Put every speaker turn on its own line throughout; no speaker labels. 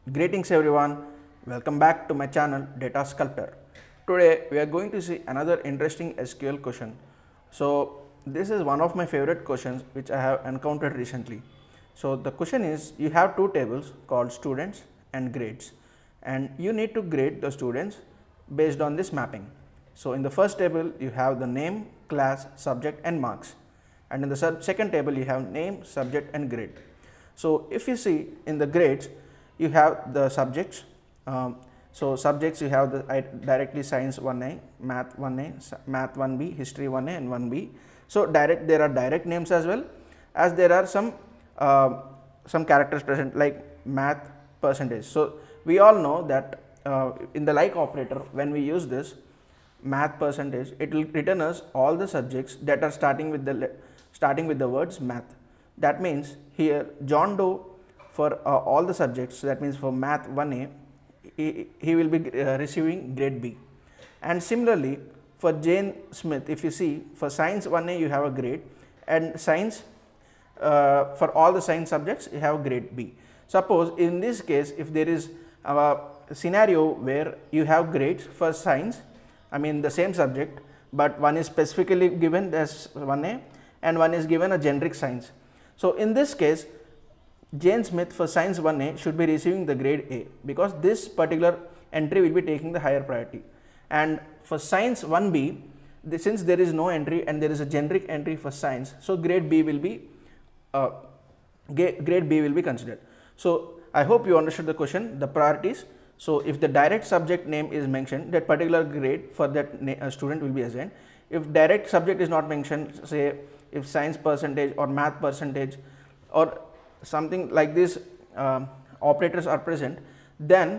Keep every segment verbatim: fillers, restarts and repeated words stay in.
Greetings everyone, welcome back to my channel Data Sculptor. Today we are going to see another interesting S Q L question. So this is one of my favorite questions which I have encountered recently. So the question is, you have two tables called students and grades, and you need to grade the students based on this mapping. So in the first table you have the name, class, subject and marks, and in the second table you have name, subject and grade. So if you see in the grades, you have the subjects. Um, so subjects you have the I directly science one A, math one A, math one B, history one A and one B. So direct there are direct names as well as there are some uh, some characters present like math percentage. So we all know that uh, in the like operator, when we use this math percentage, it will return us all the subjects that are starting with the starting with the words math. That means here John Doe, for uh, all the subjects, so that means for math one A, he, he will be uh, receiving grade B. And similarly for Jane Smith, if you see for science one A you have a grade, and science uh, for all the science subjects you have grade B. Suppose in this case, if there is a scenario where you have grades for science, I mean the same subject, but one is specifically given as one A and one is given a generic science. So in this case, Jane Smith for science one A should be receiving the grade A, because this particular entry will be taking the higher priority. And for science one B, the, since there is no entry and there is a generic entry for science, so grade B will be uh, grade B will be considered. So I hope you understood the question, the priorities. So if the direct subject name is mentioned, that particular grade for that uh, student will be assigned. If direct subject is not mentioned, say if science percentage or math percentage or something like this uh, operators are present, then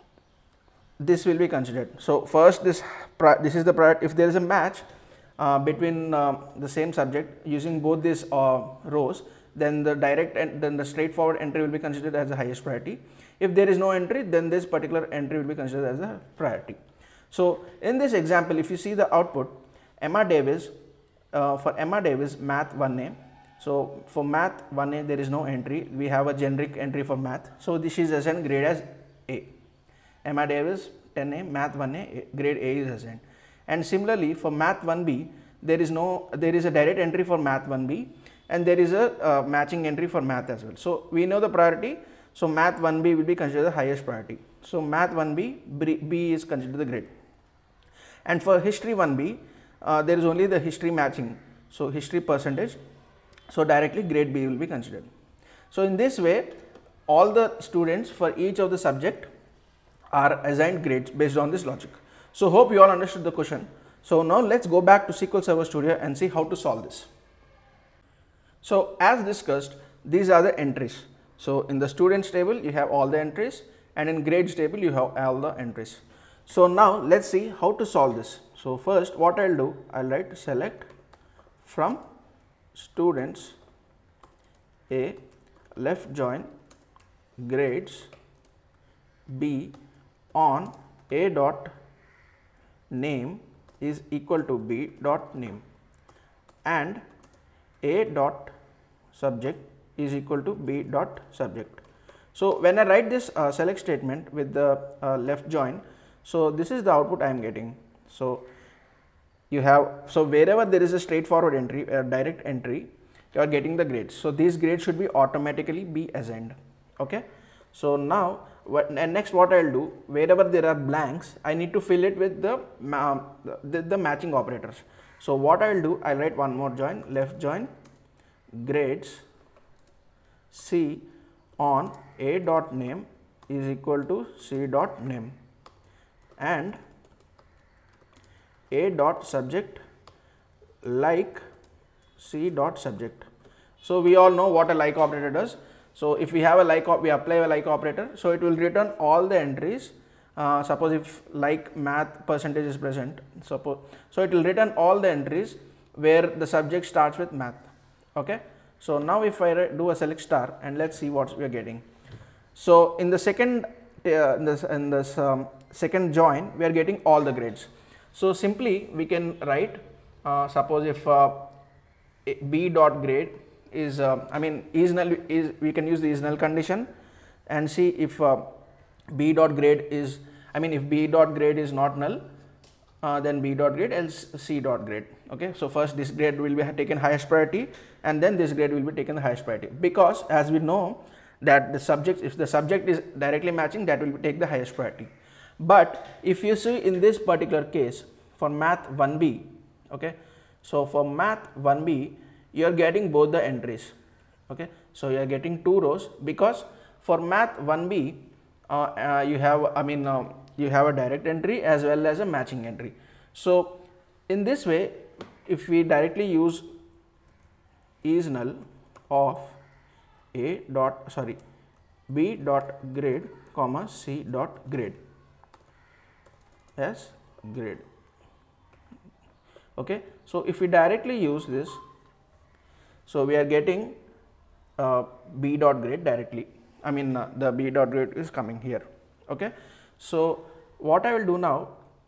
this will be considered. So first this this is the priority. If there is a match uh, between uh, the same subject using both these uh, rows, then the direct and then the straightforward entry will be considered as the highest priority. If there is no entry, then this particular entry will be considered as a priority. So in this example, if you see the output, Emma Davis, uh, for Emma Davis math one A, so for math one A there is no entry, we have a generic entry for math, so this is assigned grade as A. Emma Davis ten A, math one A, grade A is assigned. And similarly for math one B, there is no there is a direct entry for math one B and there is a uh, matching entry for math as well. So we know the priority, so math one B will be considered the highest priority. So math one B, B is considered the grade. And for history one B, uh, there is only the history matching, so history percentage, so directly grade B will be considered. So in this way, all the students for each of the subject are assigned grades based on this logic. So hope you all understood the question. So now let's go back to S Q L Server Studio and see how to solve this. So as discussed, these are the entries. So in the students table you have all the entries, and in grades table you have all the entries. So now let's see how to solve this. So first what I'll do, I'll write select from students A, left join grades B on A dot name is equal to B dot name, and A dot subject is equal to B dot subject. So when I write this uh, select statement with the uh, left join, so this is the output I am getting. So you have, so wherever there is a straightforward entry, a direct entry, you are getting the grades. So these grades should be automatically be assigned. Okay. So now what, and next what I will do, wherever there are blanks, I need to fill it with the uh, the, the matching operators. So what I will do, I will write one more join, left join grades C on A dot name is equal to C dot name, and A dot subject like C dot subject. So we all know what a like operator does. So if we have a like, we apply a like operator, so it will return all the entries. Uh, suppose if like math percentage is present, suppose, so it will return all the entries where the subject starts with math. Okay. So now if I do a select star, and let's see what we are getting. So in the second uh, in this, in this um, second join, we are getting all the grades. So simply we can write, uh, suppose if uh, B dot grade is uh, I mean is null, is we can use the is null condition and see if uh, b dot grade is, I mean if b dot grade is not null, uh, then b dot grade else c dot grade. Okay, so first this grade will be taken highest priority and then this grade will be taken the highest priority, because as we know that the subject, if the subject is directly matching, that will take the highest priority. But if you see in this particular case for math one B, okay, so for math one B you are getting both the entries. Okay, so you are getting two rows, because for math one B uh, uh, you have, I mean uh, you have a direct entry as well as a matching entry. So in this way, if we directly use is null of a dot sorry b dot grade comma c dot grade as grade. Okay, so if we directly use this, so we are getting uh, b dot grade directly, I mean uh, the b dot grade is coming here. Okay, so what I will do now,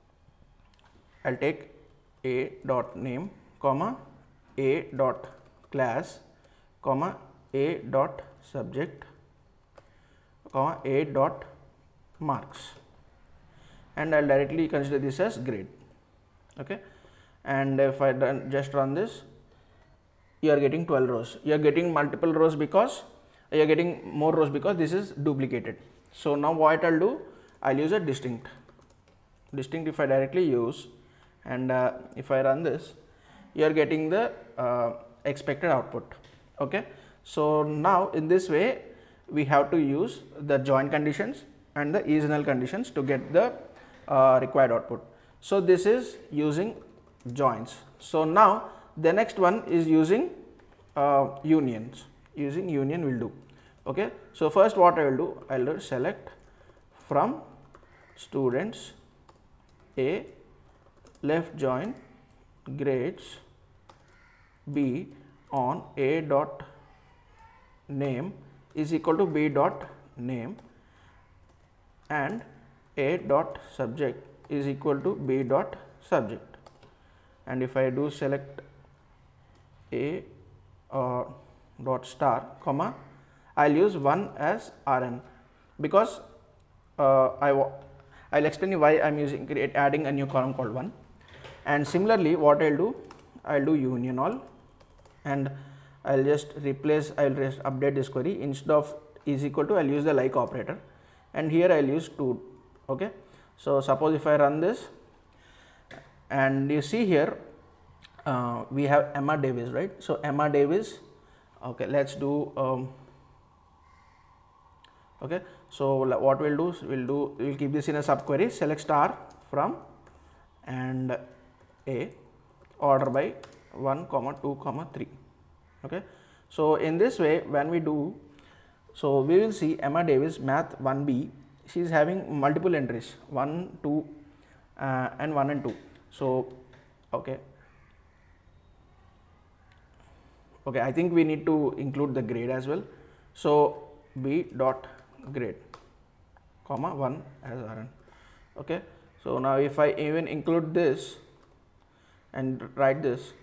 I'll take a dot name comma a dot class comma a dot subject comma a dot marks, and I'll directly consider this as grade. Okay, and if I done, just run this, you are getting twelve rows. You are getting multiple rows because you are getting more rows because this is duplicated. So now what I'll do, I'll use a distinct. Distinct if I directly use, and uh, if I run this, you are getting the uh, expected output. Okay, so now in this way we have to use the join conditions and the is null conditions to get the uh, required output. So this is using joins. So now the next one is using uh, unions. Using union will do. Okay, so first what I will do, I will select from students A left join grades B on A dot name is equal to B dot name, and A dot subject is equal to B dot subject. And if I do select A uh, dot star comma, I'll use one as R N, because uh, I I'll explain you why I'm using create adding a new column called one. And similarly what I'll do, I'll do union all, and I'll just replace, I'll just update this query, instead of is equal to I'll use the like operator, and here I'll use two. Okay, so suppose if I run this, and you see here uh, we have Emma Davis, right? So Emma Davis, okay, let's do um, okay, so what we'll do, we'll do we'll keep this in a subquery, select star from and A order by one comma two comma three. Okay, so in this way when we do, so we will see Emma Davis math one B, she is having multiple entries one, two uh, and one and two. So okay, okay, I think we need to include the grade as well. So B dot grade comma one as R N. Okay, so now if I even include this and write this,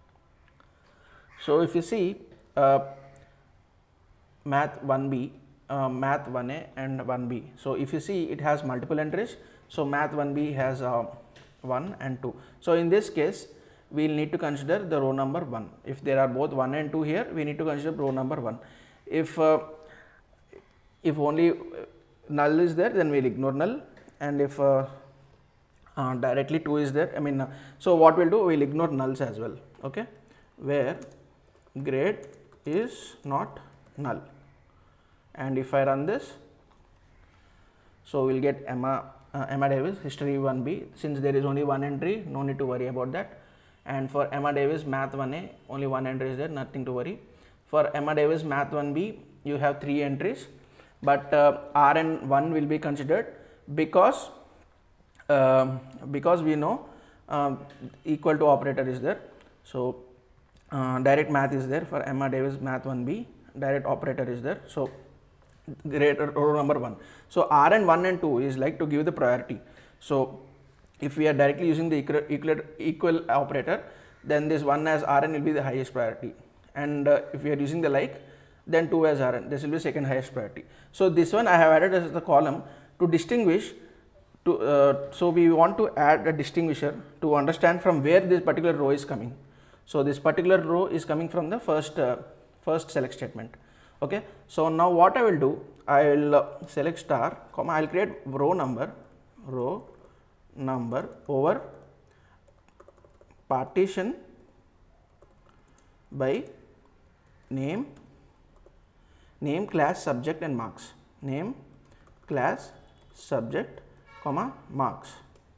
so if you see uh, math one B, uh, math one A and one B, so if you see it has multiple entries, so math one B has uh, one and two. So in this case we will need to consider the row number one. If there are both one and two here, we need to consider row number one. If uh, if only null is there, then we will ignore null, and if uh, uh, directly two is there, I mean uh, so what we will do, we will ignore nulls as well. Okay, where grade is not null, and if I run this, so we will get Emma uh, Emma Davis history one B, since there is only one entry, no need to worry about that. And for Emma Davis math one A, only one entry is there, nothing to worry. For Emma Davis math one B, you have three entries, but uh, R N one will be considered because uh, because we know uh, equal to operator is there. So uh, direct math is there for Emma Davis math one B, direct operator is there, so grade row number one. So R N one and two is like to give the priority. So if we are directly using the equal, equal, equal operator, then this one as R N will be the highest priority, and uh, if we are using the like, then two as R N, this will be second highest priority. So this one I have added as the column to distinguish, to uh, so we want to add a distinguisher to understand from where this particular row is coming. So this particular row is coming from the first uh, first select statement. Okay, so now what I will do, I will uh, select star, comma, I will create row number, row number over partition by name, name, class, subject and marks, name, class, subject, comma, marks,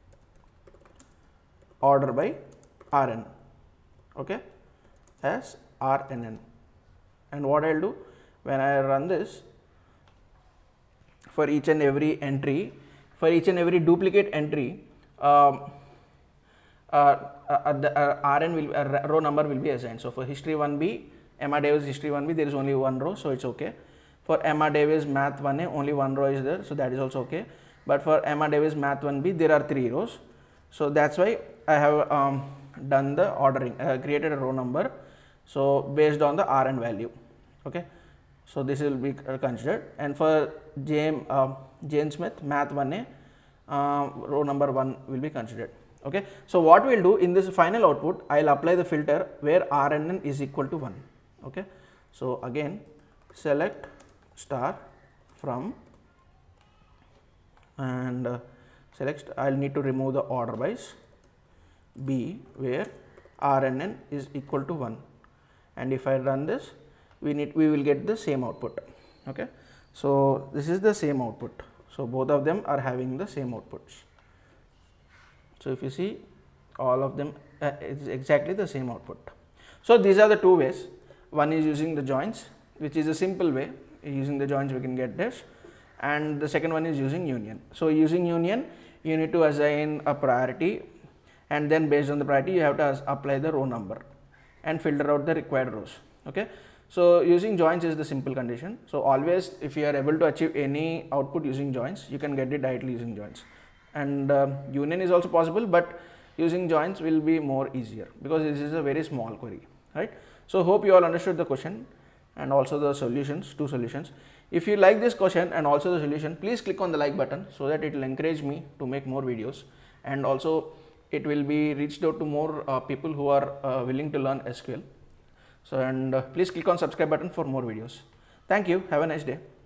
order by R N, okay, as R N N. And what I will do, when I run this, for each and every entry, for each and every duplicate entry, um, uh, uh, the uh, R N will, uh, row number will be assigned. So for history one B, Emma Davis history one B, there is only one row, so it's okay. For Emma Davis math one A, only one row is there, so that is also okay. But for Emma Davis math one B, there are three rows, so that's why I have um, done the ordering, uh, created a row number, so based on the R N value. Okay, so this will be considered. And for Jane, uh, Jane Smith math one A, uh, row number one will be considered. Okay, so what we will do in this final output, I will apply the filter where R N N is equal to one. Okay, so again select star from and uh, select, I will need to remove the order by B where R N N is equal to one, and if I run this, we need we will get the same output. Okay, so this is the same output, so both of them are having the same outputs. So if you see, all of them uh, is exactly the same output. So these are the two ways. One is using the joins, which is a simple way. Using the joins we can get this, and the second one is using union. So using union, you need to assign a priority, and then based on the priority you have to apply the row number and filter out the required rows. Okay, so using joins is the simple condition. So always, if you are able to achieve any output using joins, you can get it directly using joins. And uh, union is also possible, but using joins will be more easier because this is a very small query, right? So hope you all understood the question and also the solutions, two solutions. If you like this question and also the solution, please click on the like button so that it will encourage me to make more videos, and also it will be reached out to more uh, people who are uh, willing to learn S Q L. So and uh, please click on subscribe button for more videos. Thank you. Have a nice day.